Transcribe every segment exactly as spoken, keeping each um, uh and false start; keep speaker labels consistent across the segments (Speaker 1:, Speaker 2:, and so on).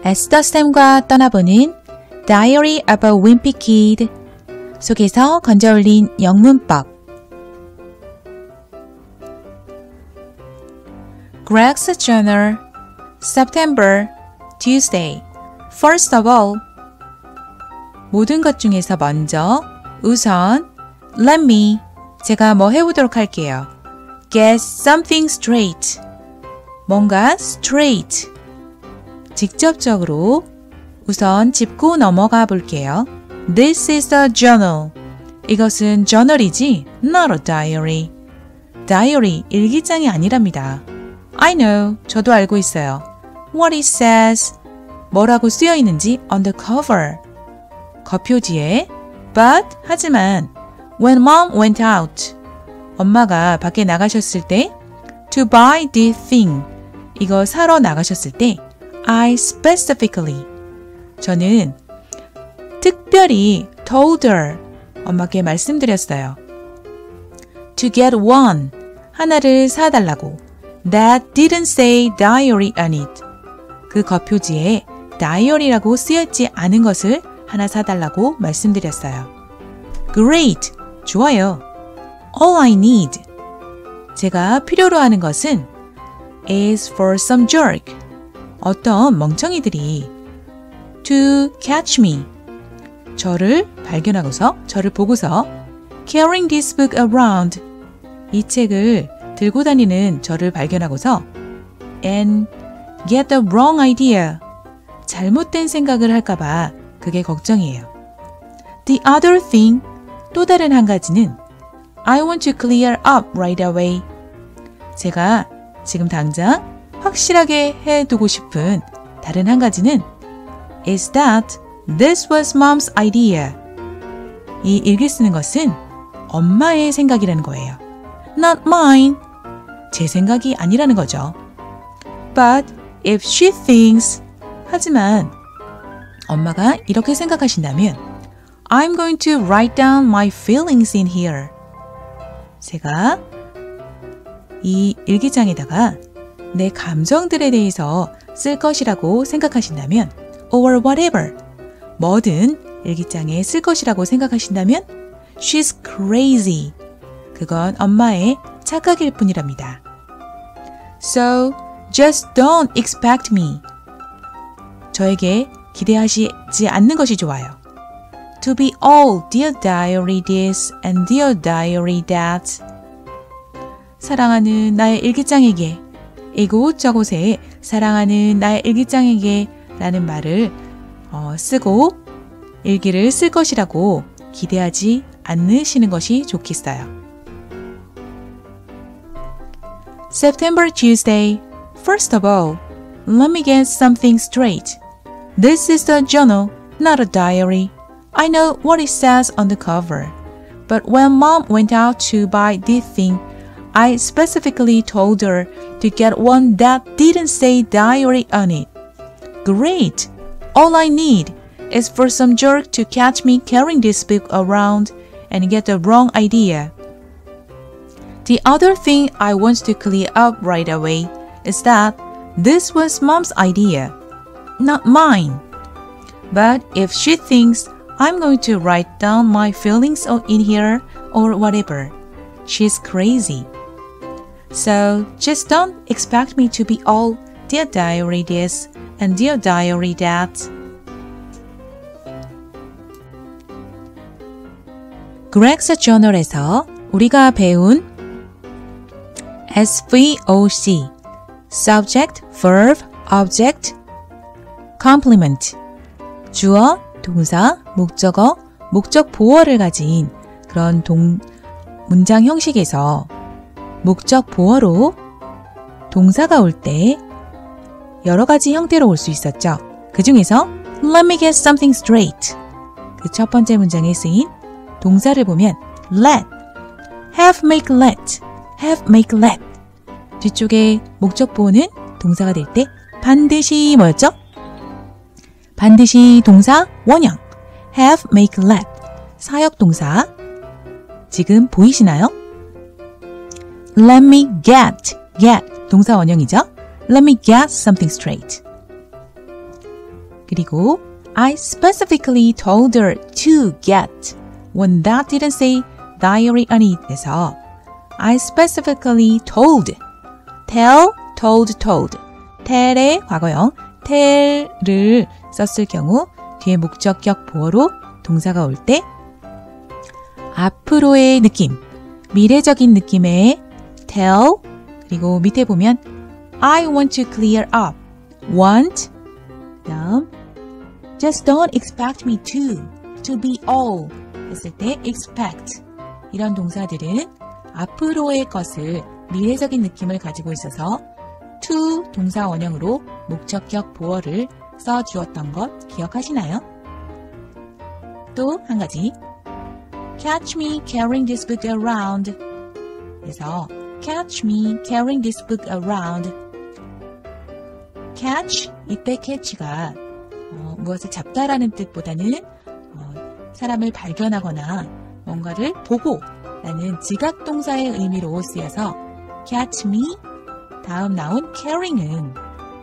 Speaker 1: 에스더 쌤과 떠나보는 Diary of a Wimpy Kid 속에서 건져올린 영문법. Greg's Journal, September, Tuesday. First of all, 모든 것 중에서 먼저, 우선, let me, 제가 뭐 해보도록 할게요. Get something straight. 뭔가 straight. 직접적으로 우선 짚고 넘어가 볼게요. This is a journal. 이것은 저널이지, not a diary. 다이어리, 일기장이 아니랍니다. I know, 저도 알고 있어요. What it says, 뭐라고 쓰여 있는지 on the cover. 겉표지에 but, 하지만 when mom went out, 엄마가 밖에 나가셨을 때 to buy the thing, 이거 사러 나가셨을 때 I specifically, 저는 특별히 told her, 엄마께 말씀드렸어요. To get one, 하나를 사달라고. That didn't say diary on it. 그 겉표지에 다이어리라고 쓰여있지 않은 것을 하나 사달라고 말씀드렸어요. Great! 좋아요. All I need. 제가 필요로 하는 것은 is for some jerk. 어떤 멍청이들이 to catch me. 저를 발견하고서, 저를 보고서 carrying this book around. 이 책을 들고 다니는 저를 발견하고서 and get the wrong idea. 잘못된 생각을 할까봐 그게 걱정이에요. The other thing, 또 다른 한 가지는 I want to clear up right away. 제가 지금 당장 확실하게 해두고 싶은 다른 한 가지는 is that this was mom's idea. 이 일기 쓰는 것은 엄마의 생각이라는 거예요. Not mine. 제 생각이 아니라는 거죠. But if she thinks, 하지만 엄마가 이렇게 생각하신다면 I'm going to write down my feelings in here. 제가 이 일기장에다가 내 감정들에 대해서 쓸 것이라고 생각하신다면 or whatever, 뭐든 일기장에 쓸 것이라고 생각하신다면 she's crazy. 그건 엄마의 착각일 뿐이랍니다. So, just don't expect me. 저에게 기대하시지 않는 것이 좋아요. To be all dear diary this and dear diary that. 사랑하는 나의 일기장에게, 이곳저곳에 사랑하는 나의 일기장에게 라는 말을 어, 쓰고 일기를 쓸 것이라고 기대하지 않으시는 것이 좋겠어요. September, Tuesday. First of all, let me get something straight. This is a journal, not a diary. I know what it says on the cover. But when mom went out to buy this thing, I specifically told her to get one that didn't say diary on it. Great! All I need is for some jerk to catch me carrying this book around and get the wrong idea. The other thing I want to clear up right away is that this was mom's idea, not mine. But if she thinks I'm going to write down my feelings in here or whatever, she's crazy. So just don't expect me to be all dear diary this and dear diary that. Greg's Journal에서 우리가 배운 에스 브이 오 씨, subject, verb, object, complement, 주어, 동사, 목적어, 목적 보어를 가진 그런 동, 문장 형식에서 목적 보어로 동사가 올 때 여러 가지 형태로 올 수 있었죠. 그 중에서 let me get something straight, 그 첫 번째 문장에 쓰인 동사를 보면 let, have, make, let, have, make, let. 뒤쪽에 목적 보어는 동사가 될 때 반드시 뭐였죠? 반드시 동사 원형 have, make, let. 사역 동사 지금 보이시나요? Let me get, get 동사 원형이죠. Let me get something straight. 그리고 I specifically told her to get when that didn't say diary on it 에서 I specifically told, tell, told, told tell의 과거형 tell를 썼을 경우 뒤에 목적격 보어로 동사가 올 때 앞으로의 느낌, 미래적인 느낌의 tell 그리고 밑에 보면 I want to clear up, want 다음 just don't expect me to, to be all 했을 때 expect 이런 동사들은 앞으로의 것을 미래적인 느낌을 가지고 있어서 to 동사 원형으로 목적격 보어를 써주었던 것 기억하시나요? 또 한 가지 catch me carrying this book around 그래서 catch me carrying this book around catch, 이때 catch가 어, 무엇을 잡다라는 뜻보다는 어, 사람을 발견하거나 뭔가를 보고 라는 지각동사의 의미로 쓰여서 catch me 다음 나온 carrying은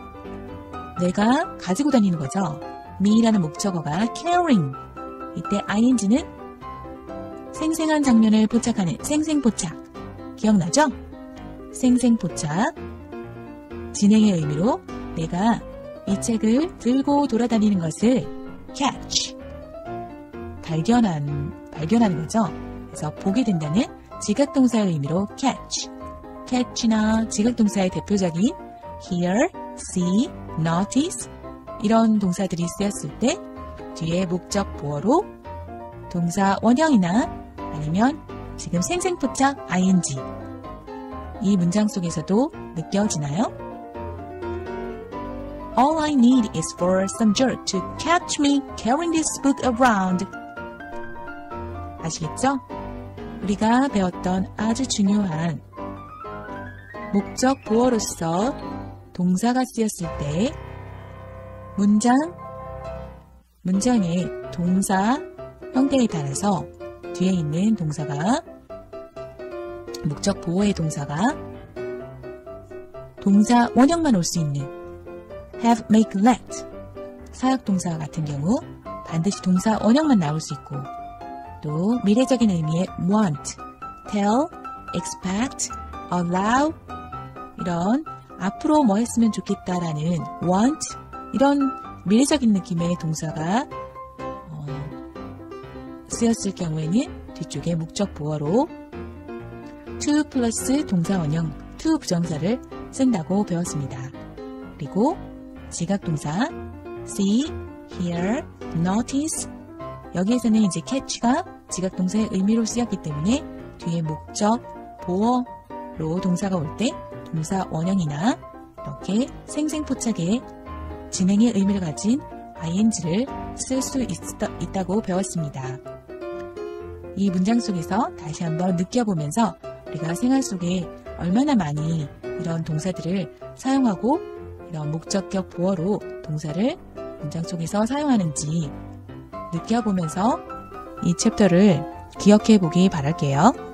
Speaker 1: 내가 가지고 다니는 거죠. me라는 목적어가 carrying 이때 ing는 생생한 장면을 포착하는 생생포착 기억나죠? 생생포착 진행의 의미로 내가 이 책을 들고 돌아다니는 것을 catch 발견한, 발견하는 거죠. 그래서 보게 된다는 지각동사의 의미로 catch catch나 지각동사의 대표적인 hear, see, notice 이런 동사들이 쓰였을 때 뒤에 목적 보어로 동사 원형이나 아니면 지금 생생포착 ing 이 문장 속에서도 느껴지나요? All I need is for some jerk to catch me carrying this book around. 아시겠죠? 우리가 배웠던 아주 중요한 목적 보어로서 동사가 쓰였을 때 문장, 문장의 동사 형태에 따라서 뒤에 있는 동사가 목적 보어의 동사가 동사 원형만 올 수 있는 have, make, let 사역동사 같은 경우 반드시 동사 원형만 나올 수 있고 또 미래적인 의미의 want, tell, expect, allow 이런 앞으로 뭐 했으면 좋겠다라는 want 이런 미래적인 느낌의 동사가 어, 쓰였을 경우에는 뒤쪽에 목적 보어로 to 플러스 동사 원형 to 부정사를 쓴다고 배웠습니다. 그리고 지각동사 see, hear, notice 여기에서는 이제 catch가 지각동사의 의미로 쓰였기 때문에 뒤에 목적 보어로 동사가 올 때 동사 원형이나 이렇게 생생포착의 진행의 의미를 가진 ing를 쓸 수 있다고 배웠습니다. 이 문장 속에서 다시 한번 느껴보면서 우리가 생활 속에 얼마나 많이 이런 동사들을 사용하고 이런 목적격 보어로 동사를 문장 속에서 사용하는지 느껴보면서 이 챕터를 기억해 보기 바랄게요.